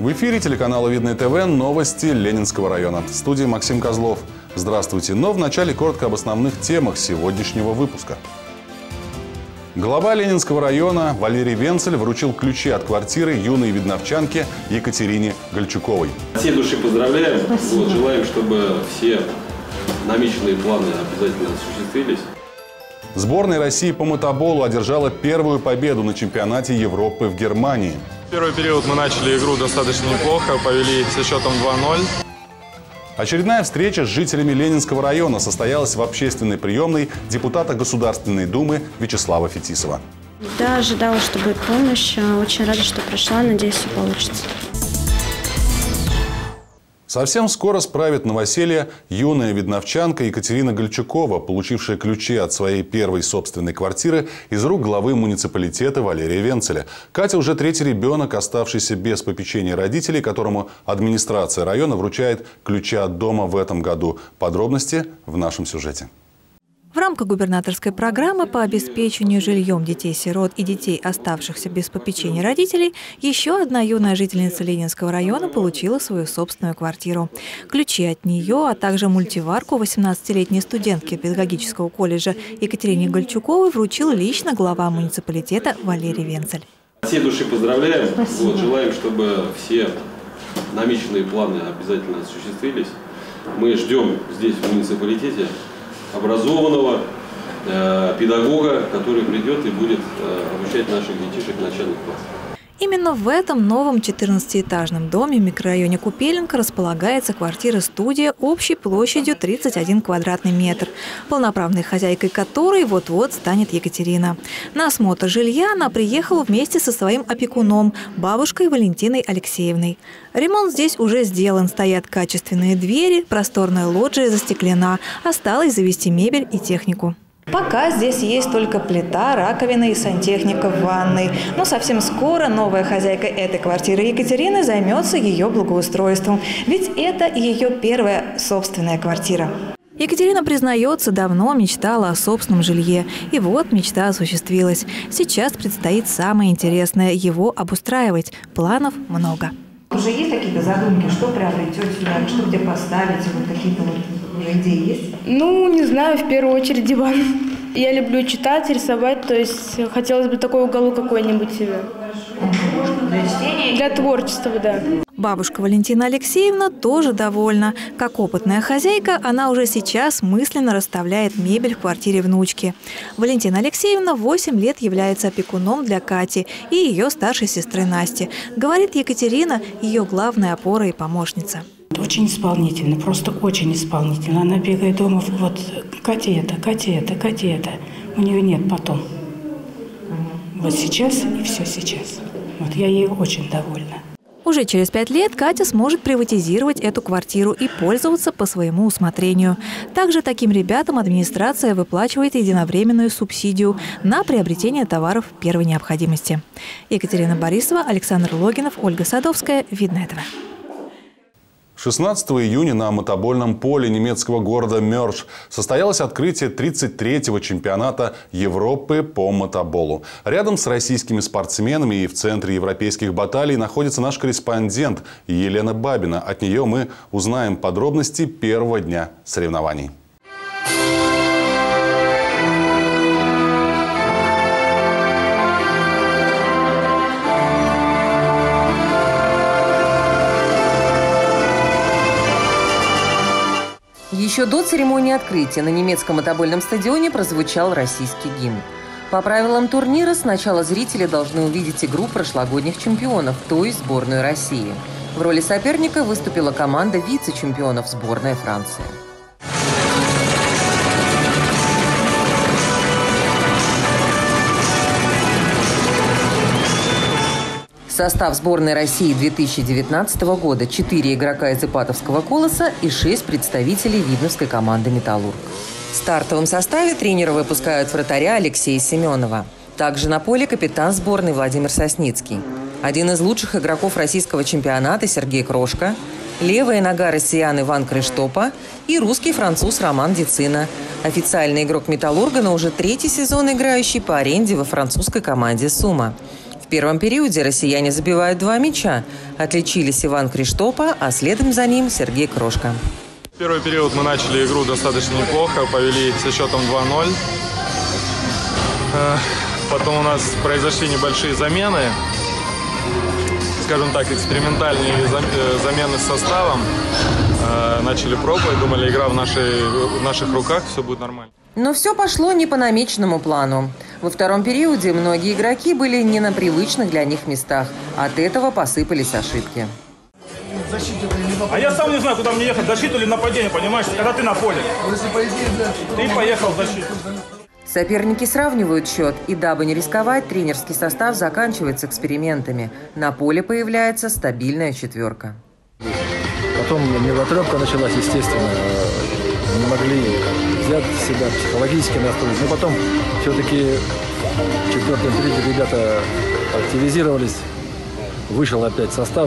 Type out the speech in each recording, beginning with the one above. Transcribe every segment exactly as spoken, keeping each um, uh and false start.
В эфире телеканала Видное ТВ новости Ленинского района. В студии Максим Козлов. Здравствуйте. Но вначале коротко об основных темах сегодняшнего выпуска. Глава Ленинского района Валерий Венцель вручил ключи от квартиры юной видновчанке Екатерине Гольчуковой. От всей души поздравляем. Вот, желаем, чтобы все намеченные планы обязательно осуществились. Сборная России по мотоболу одержала первую победу на чемпионате Европы в Германии. Первый период мы начали игру достаточно неплохо, повели со счетом два ноль. Очередная встреча с жителями Ленинского района состоялась в общественной приемной депутата Государственной Думы Вячеслава Фетисова. Да, ожидала, что будет помощь. Очень рада, что пришла. Надеюсь, все получится. Совсем скоро справит новоселье юная видновчанка Екатерина Гольчукова, получившая ключи от своей первой собственной квартиры из рук главы муниципалитета Валерия Венцеля. Катя уже третий ребенок, оставшийся без попечения родителей, которому администрация района вручает ключи от дома в этом году. Подробности в нашем сюжете. В рамках губернаторской программы по обеспечению жильем детей-сирот и детей, оставшихся без попечения родителей, еще одна юная жительница Ленинского района получила свою собственную квартиру. Ключи от нее, а также мультиварку восемнадцатилетней студентки педагогического колледжа Екатерине Гольчуковой вручил лично глава муниципалитета Валерий Венцель. От всей души поздравляем. Вот, желаем, чтобы все намеченные планы обязательно осуществились. Мы ждем здесь, в муниципалитете, образованного э, педагога, который придет и будет э, обучать наших детишек начальных классов. Именно в этом новом четырнадцатиэтажном доме в микрорайоне Купеленко располагается квартира-студия общей площадью тридцать один квадратный метр, полноправной хозяйкой которой вот-вот станет Екатерина. На осмотр жилья она приехала вместе со своим опекуном, бабушкой Валентиной Алексеевной. Ремонт здесь уже сделан, стоят качественные двери, просторная лоджия застеклена, осталось завести мебель и технику. Пока здесь есть только плита, раковина и сантехника в ванной. Но совсем скоро новая хозяйка этой квартиры Екатерины займется ее благоустройством. Ведь это ее первая собственная квартира. Екатерина признается, давно мечтала о собственном жилье. И вот мечта осуществилась. Сейчас предстоит самое интересное – его обустраивать. Планов много. Уже есть какие-то задумки, что приобретете, что где поставите, вот какие-то вот идеи есть? Ну, не знаю, в первую очередь диван. Я люблю читать, рисовать, то есть хотелось бы такой уголок какой-нибудь себе. Для чтения? Для творчества, да. Бабушка Валентина Алексеевна тоже довольна. Как опытная хозяйка, она уже сейчас мысленно расставляет мебель в квартире внучки. Валентина Алексеевна восемь лет является опекуном для Кати и ее старшей сестры Насти. Говорит Екатерина, ее главная опора и помощница. Очень исполнительно, просто очень исполнительно. Она бегает дома, вот Катя это, Катя это, Катя это. У нее нет потом. Вот сейчас и все сейчас. Вот я ей очень довольна. Уже через пять лет Катя сможет приватизировать эту квартиру и пользоваться по своему усмотрению. Также таким ребятам администрация выплачивает единовременную субсидию на приобретение товаров первой необходимости. Екатерина Борисова, Александр Логинов, Ольга Садовская. Видное ТВ. шестнадцатого июня на мотобольном поле немецкого города Мёрш состоялось открытие тридцать третьего чемпионата Европы по мотоболу. Рядом с российскими спортсменами и в центре европейских баталий находится наш корреспондент Елена Бабина. От нее мы узнаем подробности первого дня соревнований. Еще до церемонии открытия на немецком мотобольном стадионе прозвучал российский гимн. По правилам турнира сначала зрители должны увидеть игру прошлогодних чемпионов, то есть сборную России. В роли соперника выступила команда вице-чемпионов сборная Франции. Состав сборной России две тысячи девятнадцатого года – четыре игрока из Ипатовского «Колоса» и шесть представителей видновской команды «Металлург». В стартовом составе тренеры выпускают вратаря Алексея Семенова. Также на поле капитан сборной Владимир Сосницкий. Один из лучших игроков российского чемпионата Сергей Крошка, левая нога россиян Иван Крыштопа и русский француз Роман Дицина. Официальный игрок «Металлурга», но уже третий сезон играющий по аренде во французской команде «Сума». первом периоде россияне забивают два мяча. Отличились Иван Криштопа, а следом за ним Сергей Крошка. Первый период мы начали игру достаточно неплохо, повели со счетом два ноль. Потом у нас произошли небольшие замены, скажем так, экспериментальные замены с составом. Начали пробовать, думали, игра в, нашей, в наших руках, все будет нормально. Но все пошло не по намеченному плану. Во втором периоде многие игроки были не на привычных для них местах. От этого посыпались ошибки. А я сам не знаю, куда мне ехать, защиту или нападение, понимаешь, когда ты на поле. Ты поехал в защиту. Соперники сравнивают счет, и дабы не рисковать, тренерский состав заканчивается экспериментами. На поле появляется стабильная четверка. Потом мелотрепка началась, естественно. Не могли взять себя, психологически настроить. Но потом все-таки в четвертом периоде ребята активизировались. Вышел опять состав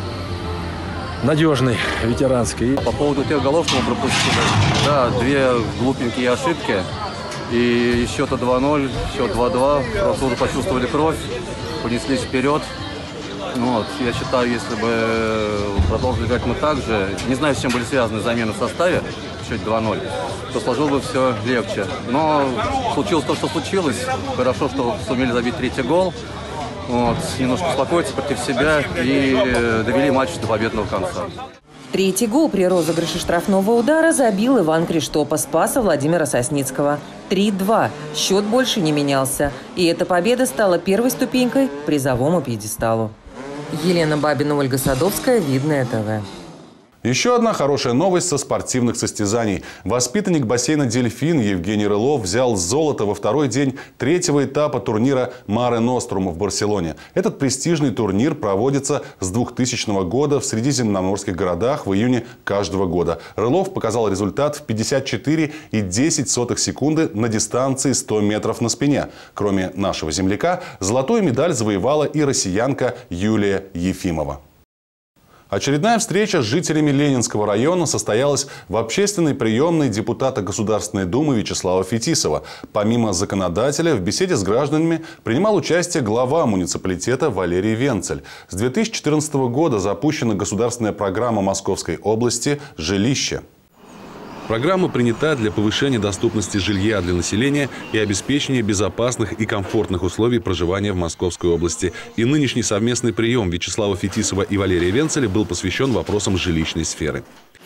надежный, ветеранский. По поводу тех голов, что мы пропустили, да, две глупенькие ошибки. И счета два ноль, счет два-два. Просто уже почувствовали кровь, понеслись вперед. Вот, я считаю, если бы продолжили играть мы так же, не знаю, с чем были связаны замены в составе, в счете два ноль, то сложилось бы все легче. Но случилось то, что случилось. Хорошо, что сумели забить третий гол. Вот, немножко успокоиться против себя и довели матч до победного конца. Третий гол при розыгрыше штрафного удара забил Иван Криштопа, спаса Владимира Сосницкого. три-два. Счет больше не менялся. И эта победа стала первой ступенькой к призовому пьедесталу. Елена Бабина, Ольга Садовская, Видное ТВ. Еще одна хорошая новость со спортивных состязаний. Воспитанник бассейна «Дельфин» Евгений Рылов взял золото во второй день третьего этапа турнира «Маре Нострум» в Барселоне. Этот престижный турнир проводится с двухтысячного года в средиземноморских городах в июне каждого года. Рылов показал результат в пятьдесят четыре и десять сотых секунды на дистанции сто метров на спине. Кроме нашего земляка, золотую медаль завоевала и россиянка Юлия Ефимова. Очередная встреча с жителями Ленинского района состоялась в общественной приемной депутата Государственной Думы Вячеслава Фетисова. Помимо законодателя, в беседе с гражданами принимал участие глава муниципалитета Валерий Венцель. С две тысячи четырнадцатого года запущена государственная программа Московской области «Жилище». Программа принята для повышения доступности жилья для населения и обеспечения безопасных и комфортных условий проживания в Московской области. И нынешний совместный прием Вячеслава Фетисова и Валерия Венцеля был посвящен вопросам жилищной сферы.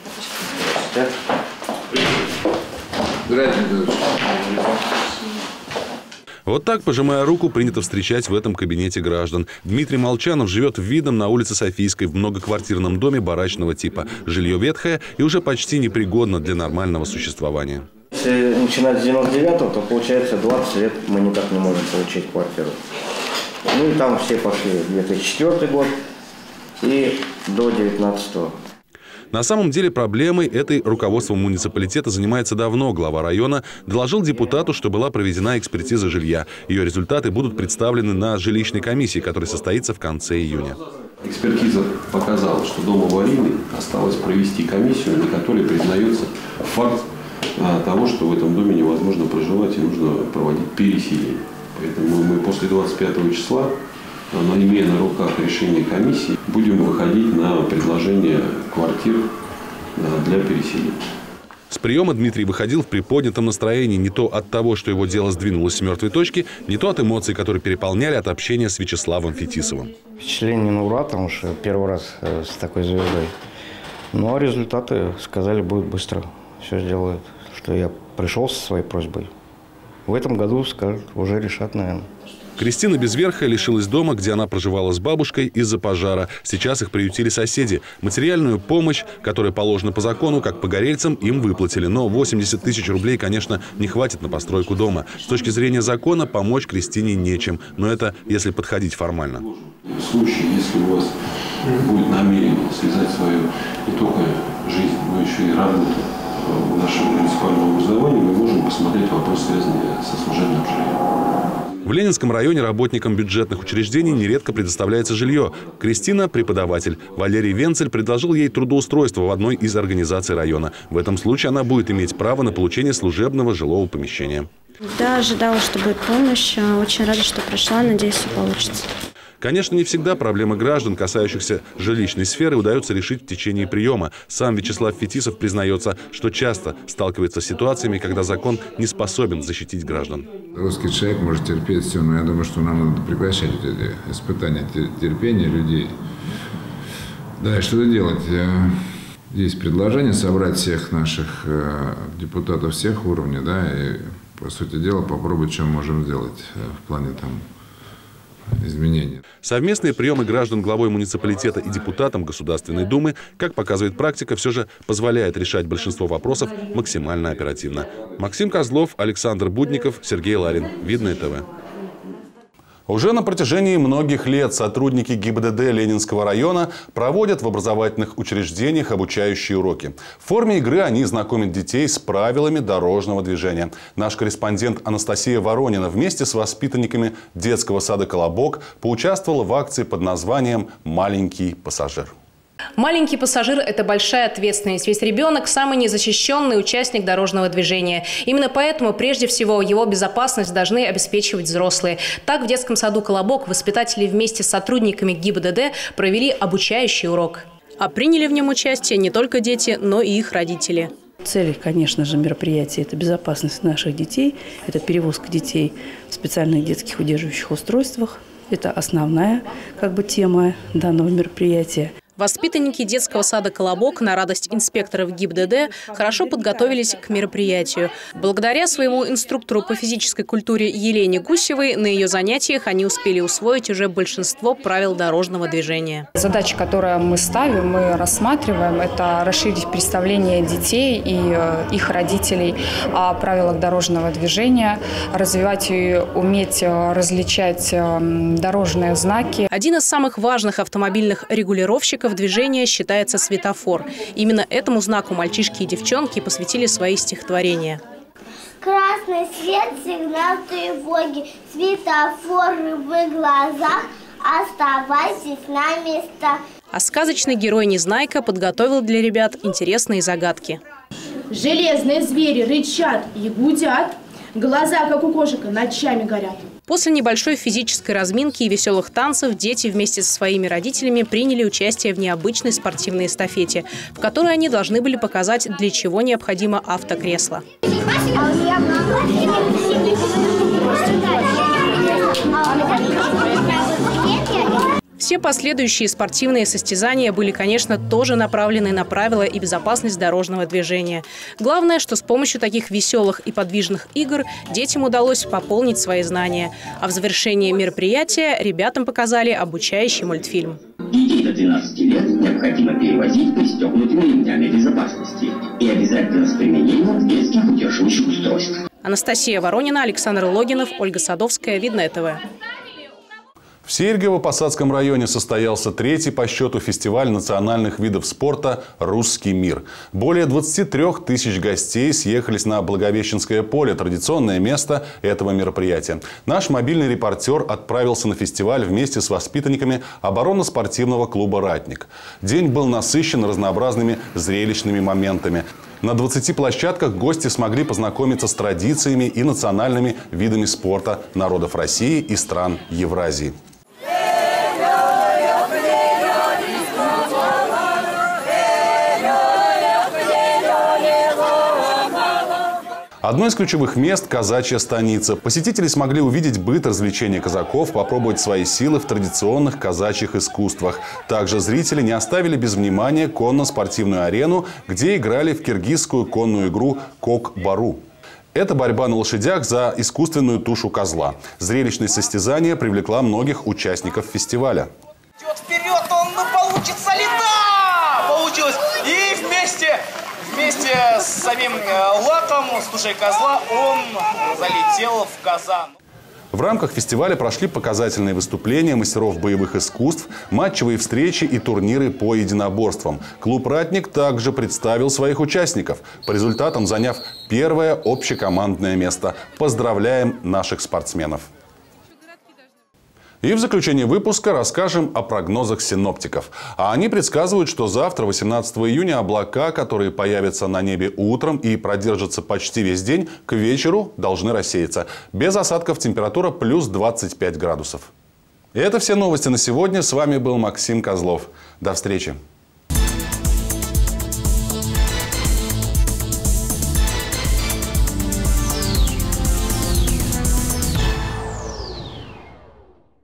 Вот так, пожимая руку, принято встречать в этом кабинете граждан. Дмитрий Молчанов живет в Видном на улице Софийской в многоквартирном доме барачного типа. Жилье ветхое и уже почти непригодно для нормального существования. Если начинать с девяносто девятого, то получается двадцать лет мы никак не можем получить квартиру. Ну и там все пошли две тысячи четвёртый год и до девятнадцатого. На самом деле проблемой этой руководство муниципалитета занимается давно. Глава района доложил депутату, что была проведена экспертиза жилья. Ее результаты будут представлены на жилищной комиссии, которая состоится в конце июня. Экспертиза показала, что дом аварийный, осталось провести комиссию, на которой признается факт того, что в этом доме невозможно проживать и нужно проводить переселение. Поэтому мы после двадцать пятого числа, имея на руках решение комиссии, будем выходить на предложение квартир для переселения. С приема Дмитрий выходил в приподнятом настроении не то от того, что его дело сдвинулось с мертвой точки, не то от эмоций, которые переполняли от общения с Вячеславом Фетисовым. Впечатление на ура, потому что первый раз с такой звездой. Ну а результаты, сказали, будет быстро. Все сделают. Что я пришел со своей просьбой. В этом году, скажут, уже решат, наверное. Кристина Безверхая лишилась дома, где она проживала с бабушкой, из-за пожара. Сейчас их приютили соседи. Материальную помощь, которая положена по закону, как погорельцам, им выплатили. Но восемьдесят тысяч рублей, конечно, не хватит на постройку дома. С точки зрения закона помочь Кристине нечем. Но это если подходить формально. В случае, если у вас будет намерение связать свою не только жизнь, но еще и работу в нашем муниципальном образовании, мы можем посмотреть вопрос, связанный со служебным жильем. В Ленинском районе работникам бюджетных учреждений нередко предоставляется жилье. Кристина – преподаватель. Валерий Венцель предложил ей трудоустройство в одной из организаций района. В этом случае она будет иметь право на получение служебного жилого помещения. Да, ожидала, что будет помощь. Очень рада, что прошла. Надеюсь, все получится. Конечно, не всегда проблемы граждан, касающихся жилищной сферы, удается решить в течение приема. Сам Вячеслав Фетисов признается, что часто сталкивается с ситуациями, когда закон не способен защитить граждан. Русский человек может терпеть все, но я думаю, что нам надо прекращать эти испытания терпения людей. Да, и что делать? Есть предложение собрать всех наших депутатов всех уровней, да, и, по сути дела, попробовать, что мы можем сделать в плане там изменения. Совместные приемы граждан главой муниципалитета и депутатом Государственной Думы, как показывает практика, все же позволяет решать большинство вопросов максимально оперативно. Максим Козлов, Александр Будников, Сергей Ларин. Видное ТВ. Уже на протяжении многих лет сотрудники ГИБДД Ленинского района проводят в образовательных учреждениях обучающие уроки. В форме игры они знакомят детей с правилами дорожного движения. Наш корреспондент Анастасия Воронина вместе с воспитанниками детского сада «Колобок» поучаствовала в акции под названием «Маленький пассажир». Маленький пассажир – это большая ответственность, ведь ребенок – самый незащищенный участник дорожного движения. Именно поэтому, прежде всего, его безопасность должны обеспечивать взрослые. Так, в детском саду «Колобок» воспитатели вместе с сотрудниками ГИБДД провели обучающий урок. А приняли в нем участие не только дети, но и их родители. Цель, конечно же, мероприятия – это безопасность наших детей, это перевозка детей в специальных детских удерживающих устройствах. Это основная как бы, тема данного мероприятия. Воспитанники детского сада «Колобок» на радость инспекторов ГИБДД хорошо подготовились к мероприятию. Благодаря своему инструктору по физической культуре Елене Гусевой на ее занятиях они успели усвоить уже большинство правил дорожного движения. Задача, которую мы ставим, мы рассматриваем, это расширить представление детей и их родителей о правилах дорожного движения, развивать и уметь различать дорожные знаки. Один из самых важных автомобильных регулировщиков движения считается светофор. Именно этому знаку мальчишки и девчонки посвятили свои стихотворения. Красный свет, сигнал тревоги, светофоры в глазах, оставайтесь на местах. А сказочный герой Незнайка подготовил для ребят интересные загадки. Железные звери рычат и гудят, глаза, как у кошек, ночами горят. После небольшой физической разминки и веселых танцев дети вместе со своими родителями приняли участие в необычной спортивной эстафете, в которой они должны были показать, для чего необходимо автокресло. Все последующие спортивные состязания были, конечно, тоже направлены на правила и безопасность дорожного движения. Главное, что с помощью таких веселых и подвижных игр детям удалось пополнить свои знания. А в завершении мероприятия ребятам показали обучающий мультфильм. Детей до двенадцати лет необходимо перевозить пристегнутыми ремнями безопасности и обязательно с применением детских удерживающих устройств. Анастасия Воронина, Александр Логинов, Ольга Садовская. Видное ТВ. В Серьгово-Посадском районе состоялся третий по счету фестиваль национальных видов спорта «Русский мир». Более двадцати трёх тысяч гостей съехались на Благовещенское поле, традиционное место этого мероприятия. Наш мобильный репортер отправился на фестиваль вместе с воспитанниками оборонно-спортивного клуба «Ратник». День был насыщен разнообразными зрелищными моментами. На двадцати площадках гости смогли познакомиться с традициями и национальными видами спорта народов России и стран Евразии. Одно из ключевых мест – казачья станица. Посетители смогли увидеть быт развлечения казаков, попробовать свои силы в традиционных казачьих искусствах. Также зрители не оставили без внимания конно-спортивную арену, где играли в киргизскую конную игру «Кок-бару». Это борьба на лошадях за искусственную тушу козла. Зрелищность состязания привлекла многих участников фестиваля. Идет вперед, он получится ли? Да! Получилось! И вместе... Вместе с самим лаком, с тушей козла, он залетел в казан. В рамках фестиваля прошли показательные выступления мастеров боевых искусств, матчевые встречи и турниры по единоборствам. Клуб «Ратник» также представил своих участников, по результатам заняв первое общекомандное место. Поздравляем наших спортсменов! И в заключение выпуска расскажем о прогнозах синоптиков. А они предсказывают, что завтра, восемнадцатого июня, облака, которые появятся на небе утром и продержатся почти весь день, к вечеру должны рассеяться. Без осадков температура плюс двадцать пять градусов. И это все новости на сегодня. С вами был Максим Козлов. До встречи.